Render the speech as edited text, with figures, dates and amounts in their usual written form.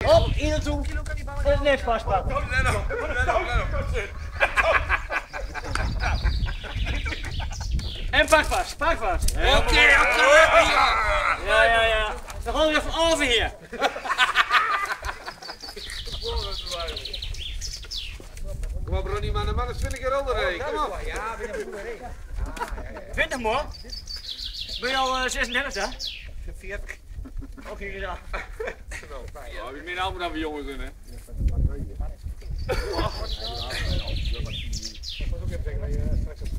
Op, hier naartoe. En het net vastpakken. Let op. En pak vast, pak vast. Oké. Ja. Dan gaan we even over hier. Kom op Ronnie, man, dat is 20 keer onder. Kom op. Ja, ben je goed erin. 20 man. Ben je al 36 hè? 40. Ook hier gedaan. Oh, wie meer allemaal dan we jongen kunnen. Dat was ook even zeggen, straks